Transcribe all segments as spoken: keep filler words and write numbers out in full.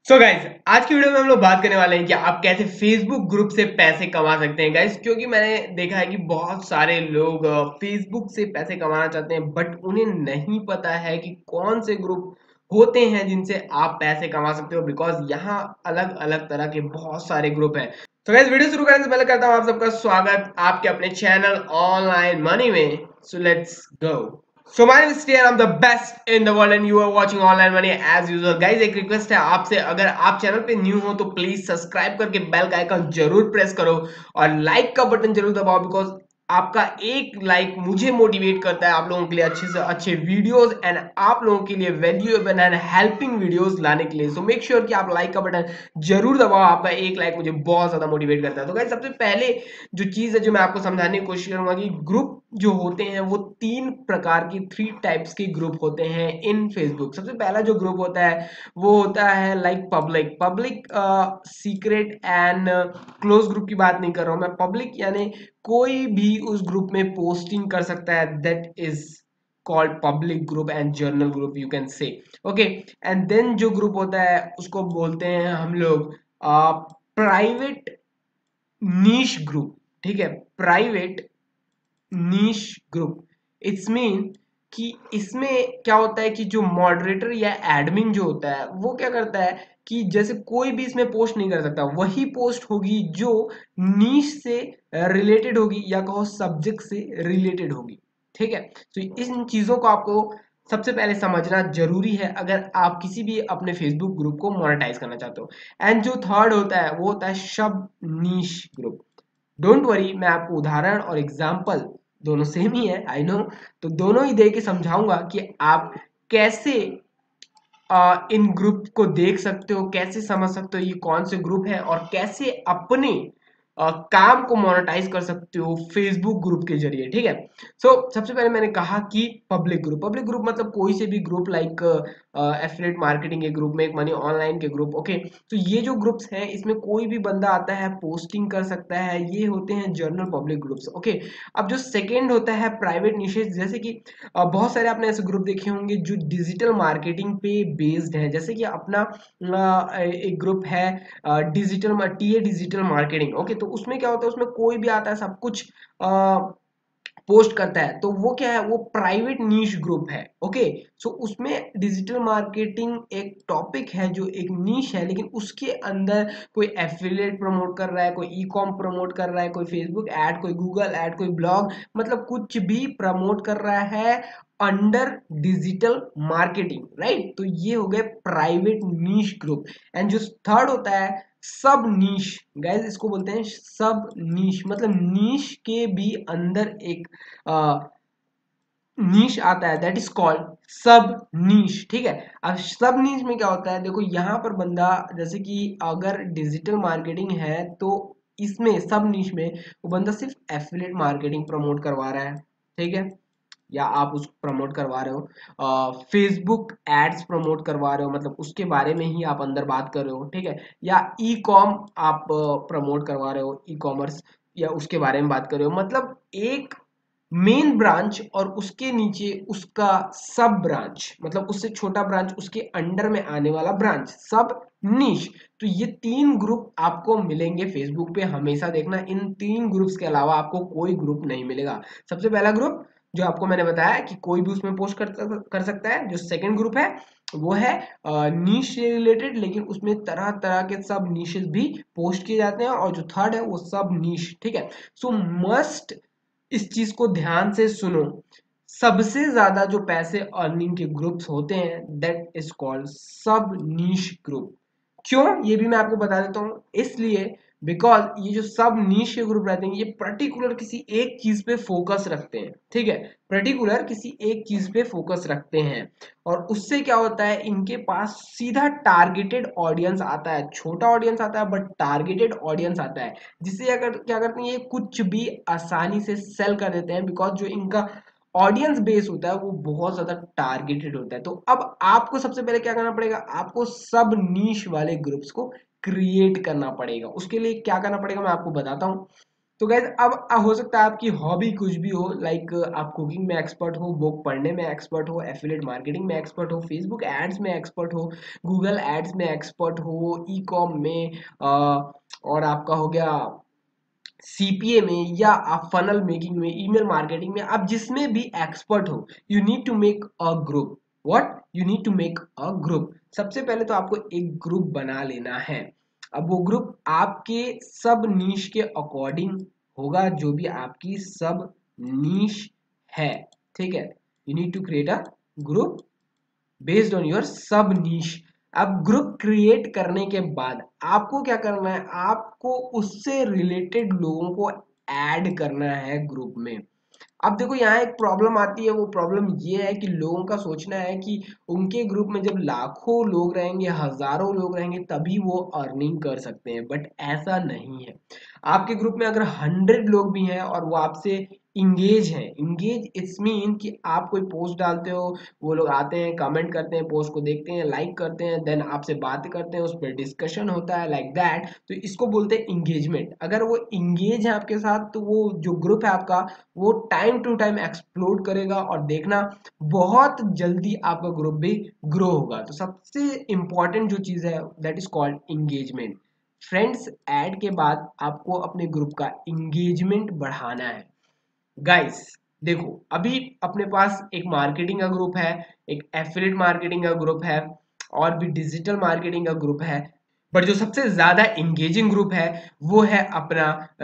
सो so guys, आज की video में हम लोग बात करने वाले हैं कि आप कैसे फेसबुक ग्रुप से पैसे कमा सकते हैं गाइज। क्योंकि मैंने देखा है कि बहुत सारे लोग फेसबुक से पैसे कमाना चाहते हैं, बट उन्हें नहीं पता है कि कौन से ग्रुप होते हैं जिनसे आप पैसे कमा सकते हो, बिकॉज यहाँ अलग अलग तरह के बहुत सारे ग्रुप हैं। तो गाइज, वीडियो शुरू करने से पहले करता हूँ आप सबका स्वागत आपके अपने चैनल ऑनलाइन मनी में। So let's go. So my name is Stay and I'm the best in the world and you are watching Online Money as usual. Guys, एक रिक्वेस्ट है आपसे, अगर आप चैनल पे न्यू हो तो प्लीज सब्सक्राइब करके बेल का आइकन जरूर प्रेस करो और लाइक का बटन जरूर दबाओ, बिकॉज आपका एक लाइक मुझे मोटिवेट करता है आप लोगों के लिए अच्छे से अच्छे वीडियोस एंड आप लोगों के लिए वैल्यूएबल एंड हेल्पिंग वीडियोस लाने के लिए। सो मेक श्योर कि आप लाइक का बटन जरूर दबाओ, आपका एक लाइक मुझे बहुत ज्यादा मोटिवेट करता है। तो गाइस, सबसे पहले जो चीज है जो मैं आपको समझाने की कोशिश करूंगा कि ग्रुप जो होते हैं वो तीन प्रकार की थ्री टाइप्स के ग्रुप होते हैं इन फेसबुक। सबसे पहला जो ग्रुप होता है वो होता है like public public secret and close group की बात नहीं कर रहा हूं मैं। पब्लिक यानी कोई भी उस ग्रुप में पोस्टिंग कर सकता है, that is called public group and general group you can say. Okay, and then जो ग्रुप होता है उसको बोलते हैं हम लोग प्राइवेट नीश ग्रुप। ठीक है, private niche group. It's mean कि इसमें क्या होता है कि जो मॉडरेटर या एडमिन जो होता है वो क्या करता है कि जैसे कोई भी इसमें पोस्ट नहीं कर सकता, वही पोस्ट होगी जो नीश से रिलेटेड होगी या कहो सब्जेक्ट से रिलेटेड होगी। ठीक है, तो इन चीजों को आपको सबसे पहले समझना जरूरी है अगर आप किसी भी अपने फेसबुक ग्रुप को मोनेटाइज करना चाहते हो। एंड जो थर्ड होता है वो होता है सब नीश ग्रुप। डोंट वरी, मैं आपको उदाहरण और एग्जाम्पल दोनों सेम ही है, आई नो, तो दोनों ही दे के समझाऊंगा कि आप कैसे आ, इन ग्रुप को देख सकते हो, कैसे समझ सकते हो ये कौन से ग्रुप है और कैसे अपने आ, काम को मोनेटाइज कर सकते हो फेसबुक ग्रुप के जरिए। ठीक है, सो so, सबसे पहले मैंने कहा कि पब्लिक ग्रुप पब्लिक ग्रुप मतलब कोई से भी ग्रुप, लाइक एफिलिएट मार्केटिंग के ग्रुप, मेक मनी ऑनलाइन के ग्रुप। ओके, तो ये जो ग्रुप्स हैं इसमें कोई भी बंदा आता है पोस्टिंग कर सकता है, ये होते हैं जर्नल पब्लिक ग्रुप्स। ओके, अब जो सेकेंड होता है प्राइवेट निशेस, जैसे कि अ, बहुत सारे आपने ऐसे ग्रुप देखे होंगे जो डिजिटल मार्केटिंग पे बेस्ड है। जैसे कि अपना अ, एक ग्रुप है digital TA digital marketing. Okay, तो उसमें क्या होता है, उसमें कोई भी आता है सब कुछ पोस्ट करता है, तो वो क्या है, वो प्राइवेट नीश ग्रुप है। ओके, सो उसमें डिजिटल मार्केटिंग एक टॉपिक है जो एक नीश है, लेकिन उसके अंदर कोई एफिलिएट प्रमोट कर रहा है, कोई ई कॉम प्रमोट कर रहा है, कोई फेसबुक ऐड, कोई गूगल ऐड, कोई ब्लॉग, मतलब कुछ भी प्रमोट कर रहा है अंडर डिजिटल मार्केटिंग, राइट। तो ये हो गए प्राइवेट नीश ग्रुप। एंड जो थर्ड होता है सब नीश, गाइस इसको बोलते हैं सब नीश, मतलब नीश के भी अंदर एक नीश आता है, दैट इज कॉल्ड सब नीश। ठीक है, अब सब नीश में क्या होता है, देखो यहाँ पर बंदा, जैसे कि अगर डिजिटल मार्केटिंग है तो इसमें सब नीश में वो बंदा सिर्फ एफिलिएट मार्केटिंग प्रमोट करवा रहा है। ठीक है, या आप उसको प्रमोट करवा रहे हो, फेसबुक एड्स प्रमोट करवा रहे हो, मतलब उसके बारे में ही आप अंदर बात कर रहे हो। ठीक है, या ई कॉम आप प्रमोट करवा रहे हो, ई कॉमर्स, या उसके बारे में बात कर रहे हो, मतलब एक मेन ब्रांच और उसके नीचे उसका सब ब्रांच, मतलब उससे छोटा ब्रांच, उसके अंडर में आने वाला ब्रांच, सब नीश। तो ये तीन ग्रुप आपको मिलेंगे फेसबुक पे, हमेशा देखना इन तीन ग्रुप्स के अलावा आपको कोई ग्रुप नहीं मिलेगा। सबसे पहला ग्रुप जो आपको मैंने बताया कि कोई भी उसमें पोस्ट कर, कर सकता है। जो सेकंड ग्रुप है वो है नीश से रिलेटेड, लेकिन उसमें तरह तरह के सब नीशेस भी पोस्ट किए जाते हैं। और जो थर्ड है वो सब नीश। ठीक है, सो मस्ट इस चीज को ध्यान से सुनो, सबसे ज्यादा जो पैसे अर्निंग के ग्रुप्स होते हैं दैट इज कॉल्ड सब नीश ग्रुप। क्यों, ये भी मैं आपको बता देता हूँ, इसलिए बिकॉज ये जो सब नीश के ग्रुप रहते हैं ये पर्टिकुलर किसी एक चीज पे फोकस रखते हैं। ठीक है, पर्टिकुलर किसी एक चीज पे फोकस रखते हैं और उससे क्या होता है, इनके पास सीधा टारगेटेड ऑडियंस आता है, छोटा ऑडियंस आता है बट टारगेटेड ऑडियंस आता है, जिससे अगर क्या करते हैं ये कुछ भी आसानी से सेल कर देते हैं, बिकॉज जो इनका ऑडियंस बेस होता है वो बहुत ज्यादा टारगेटेड होता है। तो अब आपको सबसे पहले क्या करना पड़ेगा, आपको सब नीश वाले ग्रुप्स को क्रिएट करना पड़ेगा। उसके लिए क्या करना पड़ेगा मैं आपको बताता हूँ। तो गाइज अब हो सकता है आपकी हॉबी कुछ भी हो, लाइक आप कुकिंग में एक्सपर्ट हो, बुक पढ़ने में एक्सपर्ट हो, एफिलिएट मार्केटिंग में एक्सपर्ट हो, फेसबुक एड्स में एक्सपर्ट हो, गूगल एड्स में एक्सपर्ट हो, ई कॉम में आ, और आपका हो गया सीपीए में, या आप फनल मेकिंग में, ईमेल मार्केटिंग में, आप जिसमें भी एक्सपर्ट हो, you need to make a group. What you need to make a group. सबसे पहले तो आपको एक ग्रुप बना लेना है। अब वो ग्रुप आपके सब नीश के अकॉर्डिंग होगा, जो भी आपकी सब नीश है, ठीक है। You need to create a group based on your sub niche. अब ग्रुप क्रिएट करने के बाद आपको क्या करना है, आपको उससे रिलेटेड लोगों को ऐड करना है ग्रुप में। अब देखो यहाँ एक प्रॉब्लम आती है, वो प्रॉब्लम ये है कि लोगों का सोचना है कि उनके ग्रुप में जब लाखों लोग रहेंगे, हजारों लोग रहेंगे, तभी वो अर्निंग कर सकते हैं, बट ऐसा नहीं है। आपके ग्रुप में अगर हंड्रेड लोग भी हैं और वो आपसे इंगेज हैं, इंगेज इट्स मीन कि आप कोई पोस्ट डालते हो, वो लोग आते हैं, कमेंट करते हैं, पोस्ट को देखते हैं, लाइक करते हैं, देन आपसे बातें करते हैं, उस पर डिस्कशन होता है, लाइक दैट, तो इसको बोलते हैं इंगेजमेंट। अगर वो इंगेज है आपके साथ, तो वो जो ग्रुप है आपका, वो टाइम टू टाइम एक्सप्लोड करेगा, और देखना बहुत जल्दी आपका ग्रुप भी ग्रो होगा। तो सबसे इंपॉर्टेंट जो चीज है that is called engagement. Friends add के बाद आपको अपने ग्रुप का इंगेजमेंट बढ़ाना है। गाइस देखो, अभी अपने पास एक मार्केटिंग का ग्रुप है, एक एफिलिएट मार्केटिंग का ग्रुप है, और भी डिजिटल मार्केटिंग का ग्रुप है, बट जो सबसे ज्यादा इंगेजिंग ग्रुप है वो है अपना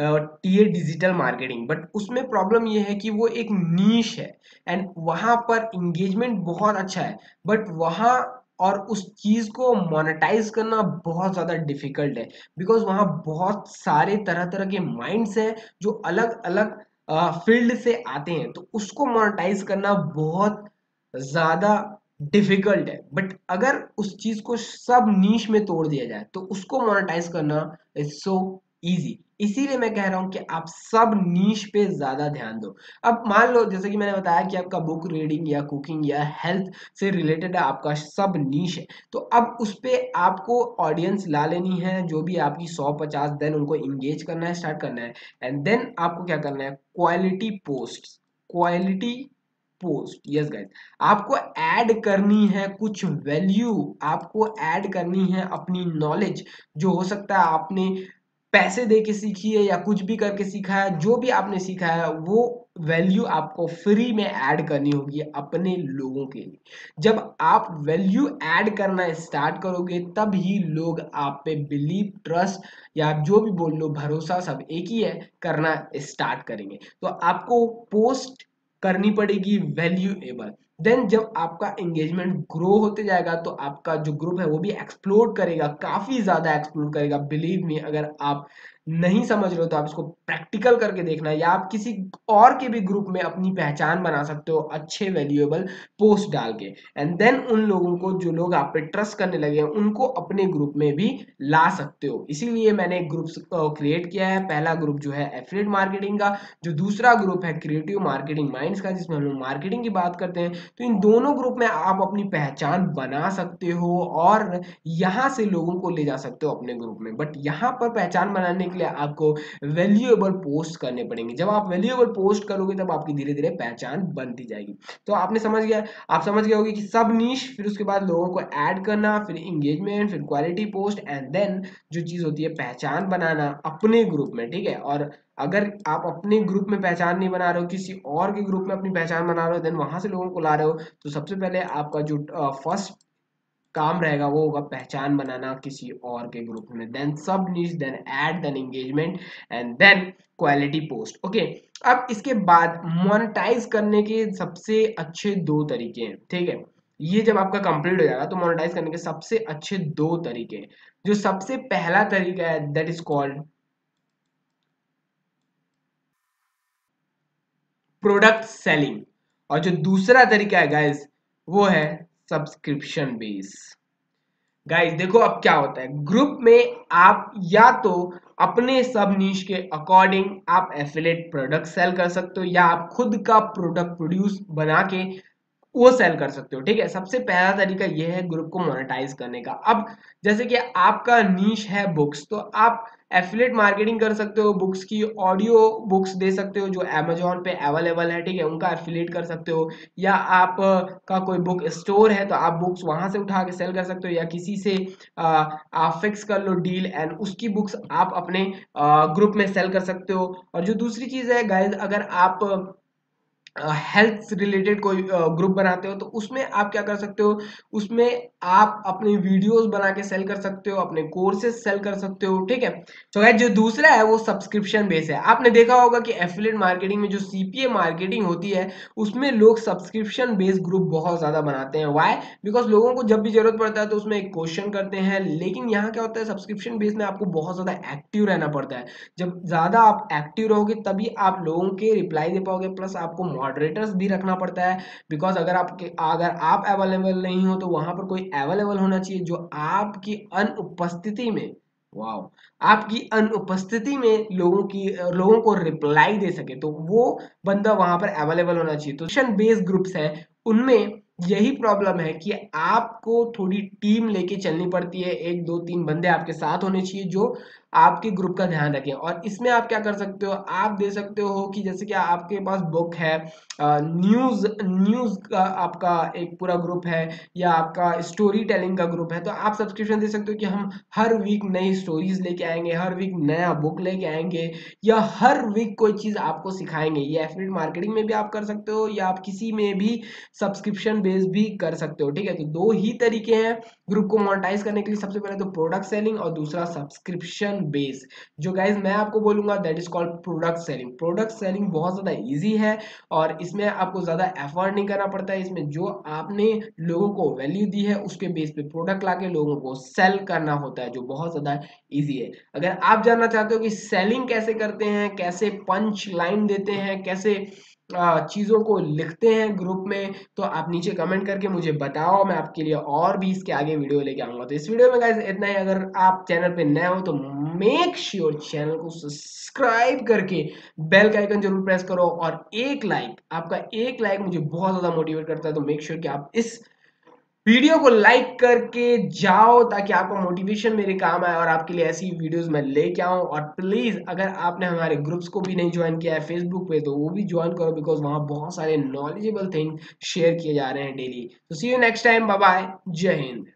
टीए डिजिटल मार्केटिंग। बट उसमें प्रॉब्लम ये है कि वो एक नीश है, एंड वहां पर इंगेजमेंट बहुत अच्छा है, बट वहां और उस चीज को मोनेटाइज करना बहुत ज्यादा डिफिकल्ट है, बिकॉज वहां बहुत सारे तरह तरह के माइंड्स हैं जो अलग अलग फील्ड से आते हैं, तो उसको मोनेटाइज करना बहुत ज्यादा डिफिकल्ट है। बट अगर उस चीज को सब नीश में तोड़ दिया जाए तो उसको मोनेटाइज करना इज सो इजी। इसीलिए मैं कह रहा हूं कि आप सब नीश पे ज्यादा ध्यान दो। अब मान लो जैसे कि मैंने बताया कि आपका बुक रीडिंग या कुकिंग या हेल्थ से रिलेटेड आपका सब नीश है, तो अब उस पे आपको ऑडियंस ला लेनी है, जो भी आपकी सौ पचास, देन उनको इंगेज करना है, स्टार्ट करना है, एंड देन आपको क्या करना है, quality post, quality post, yes guys, आपको ऐड करनी है कुछ वैल्यू, आपको ऐड करनी है अपनी नॉलेज, जो हो सकता है आपने पैसे दे के सीखी है या कुछ भी करके सीखा है, जो भी आपने सीखा है वो वैल्यू आपको फ्री में ऐड करनी होगी अपने लोगों के लिए। जब आप वैल्यू ऐड करना स्टार्ट करोगे, तब ही लोग आप पे बिलीव, ट्रस्ट, या आप जो भी बोल लो, भरोसा, सब एक ही है, करना स्टार्ट करेंगे। तो आपको पोस्ट करनी पड़ेगी वैल्यूएबल। देन जब आपका एंगेजमेंट ग्रो होते जाएगा, तो आपका जो ग्रुप है वो भी एक्सप्लोर करेगा, काफी ज्यादा एक्सप्लोर करेगा। बिलीव मी, अगर आप नहीं समझ रहे हो तो आप इसको प्रैक्टिकल करके देखना, या आप किसी और के भी ग्रुप में अपनी पहचान बना सकते हो अच्छे वैल्यूएबल पोस्ट डाल के, एंड देन उन लोगों को, जो लोग आप पे ट्रस्ट करने लगे हैं, उनको अपने ग्रुप में भी ला सकते हो। इसीलिए मैंने एक ग्रुप क्रिएट किया है। पहला ग्रुप जो है एफिलिएट मार्केटिंग का, जो दूसरा ग्रुप है क्रिएटिव मार्केटिंग माइंड्स का, जिसमें हम लोग मार्केटिंग की बात करते हैं। तो इन दोनों ग्रुप में आप अपनी पहचान बना सकते हो और यहाँ से लोगों को ले जा सकते हो अपने ग्रुप में। बट यहाँ पर पहचान बनाने के लिए आपको वैल्यूएबल पोस्ट करने पड़ेंगे। जब आप वैल्यूएबल पोस्ट करोगे, तब आपकी धीरे धीरे पहचान बनती जाएगी। तो आपने समझ गया, आप समझ गए होगे कि सब नीश, फिर उसके बाद लोगों को ऐड करना, फिर इंगेजमेंट, फिर क्वालिटी पोस्ट, एंड देन जो चीज होती है पहचान बनाना अपने ग्रुप में, ठीक है। और अगर आप अपने ग्रुप में पहचान नहीं बना रहे हो, किसी और के ग्रुप में अपनी पहचान बना रहे हो, देन वहां से लोगों को ला रहे हो, तो सबसे पहले आपका जो फर्स्ट काम रहेगा वो होगा पहचान बनाना किसी और के ग्रुप में, then sub niche, then add, then engagement, and then quality post. Okay, अब इसके बाद मोनेटाइज करने के सबसे अच्छे दो तरीके हैं, ठीक है। ये जब आपका कंप्लीट हो जाएगा, तो मोनेटाइज करने के सबसे अच्छे दो तरीके हैं। जो सबसे पहला तरीका है that is called product selling, और जो दूसरा तरीका है गाइस, वो है सब्सक्रिप्शन बेस। गाइस देखो अब क्या होता है, ग्रुप में आप या तो अपने सब नीश के अकॉर्डिंग आप एफिलेट प्रोडक्ट सेल कर सकते हो, या आप खुद का प्रोडक्ट प्रोड्यूस बना के वो सेल कर सकते हो, ठीक है। सबसे पहला तरीका ये है ग्रुप को मोनेटाइज करने का। अब जैसे कि आपका नीश है बुक्स, तो आप एफिलिएट मार्केटिंग कर सकते हो, बुक्स की ऑडियो बुक्स दे सकते हो जो अमेजोन पे अवेलेबल है, ठीक है, उनका एफिलिएट कर सकते हो। या आप का कोई बुक स्टोर है तो आप बुक्स वहां से उठा के सेल कर सकते हो, या किसी से आ, आप फिक्स कर लो डील एंड उसकी बुक्स आप अपने ग्रुप में सेल कर सकते हो। और जो दूसरी चीज है गाइज, अगर आप हेल्थ से रिलेटेड कोई ग्रुप बनाते हो तो उसमें आप क्या कर सकते हो, उसमें आप अपने वीडियोस बना के सेल कर सकते हो, अपने कोर्सेज सेल कर सकते हो, ठीक है। तो गाइस जो दूसरा है वो सब्सक्रिप्शन बेस है। आपने देखा होगा कि एफिलिएट मार्केटिंग में जो सीपीए मार्केटिंग होती है उसमें लोग सब्सक्रिप्शन बेस्ड ग्रुप बहुत ज्यादा बनाते हैं। व्हाई? बिकॉज लोगों को जब भी जरूरत पड़ता है तो उसमें एक क्वेश्चन करते हैं। लेकिन यहाँ क्या होता है, सब्सक्रिप्शन बेस में आपको बहुत ज्यादा एक्टिव रहना पड़ता है। जब ज्यादा आप एक्टिव रहोगे तभी आप लोगों के रिप्लाई दे पाओगे, प्लस आपको मॉडरेटर्स भी रखना पड़ता है। बिकॉज अगर आपके अगर आप अवेलेबल नहीं हो तो वहां पर कोई अवेलेबल होना चाहिए जो आपकी अनुपस्थिति में, वाओ, आपकी अनुपस्थिति में लोगों की लोगों को रिप्लाई दे सके, तो वो बंदा वहां पर अवेलेबल होना चाहिए। तो सेशन बेस्ड ग्रुप्स है उनमें यही प्रॉब्लम है कि आपको थोड़ी टीम लेके चलनी पड़ती है, एक दो तीन बंदे आपके साथ होने चाहिए जो आपके ग्रुप का ध्यान रखें। और इसमें आप क्या कर सकते हो, आप दे सकते हो कि जैसे कि आपके पास बुक है, न्यूज न्यूज का आपका एक पूरा ग्रुप है, या आपका स्टोरी टेलिंग का ग्रुप है, तो आप सब्सक्रिप्शन दे सकते हो कि हम हर वीक नई स्टोरीज लेके आएंगे, हर वीक नया बुक लेके आएंगे, या हर वीक कोई चीज आपको सिखाएंगे। ये एफिलिएट मार्केटिंग में भी आप कर सकते हो, या आप किसी में भी सब्सक्रिप्शन बेस भी कर सकते हो, ठीक है। तो दो ही तरीके हैं ग्रुप को मोनेटाइज करने के लिए। सबसे पहले तो प्रोडक्ट सेलिंग और दूसरा सब्सक्रिप्शन बेस, जो गाइज मैं आपको बोलूंगा that is called product selling. Product selling बहुत ज्यादा इजी है और इसमें आपको ज्यादा एफर्ट नहीं करना पड़ता है। इसमें जो आपने लोगों को वैल्यू दी है उसके बेस पे प्रोडक्ट लाके लोगों को सेल करना होता है, जो बहुत ज्यादा इजी है। अगर आप जानना चाहते हो कि सेलिंग कैसे करते हैं, कैसे पंच लाइन देते हैं, कैसे चीजों को लिखते हैं ग्रुप में, तो आप नीचे कमेंट करके मुझे बताओ, मैं आपके लिए और भी इसके आगे वीडियो लेके आऊंगा। तो इस वीडियो में गाइस इतना ही। अगर आप चैनल पे नए हो तो मेक श्योर चैनल को सब्सक्राइब करके बेल का आइकन जरूर प्रेस करो, और एक लाइक, आपका एक लाइक मुझे बहुत ज्यादा मोटिवेट करता है। तो मेक श्योर कि आप इस वीडियो को लाइक करके जाओ ताकि आपको मोटिवेशन मेरे काम आए और आपके लिए ऐसी वीडियोस मैं लेके आऊं। और प्लीज अगर आपने हमारे ग्रुप्स को भी नहीं ज्वाइन किया है फेसबुक पे तो वो भी ज्वाइन करो, बिकॉज वहां बहुत सारे नॉलेजेबल थिंग शेयर किए जा रहे हैं डेली। तो see you next time, bye bye, जय हिंद।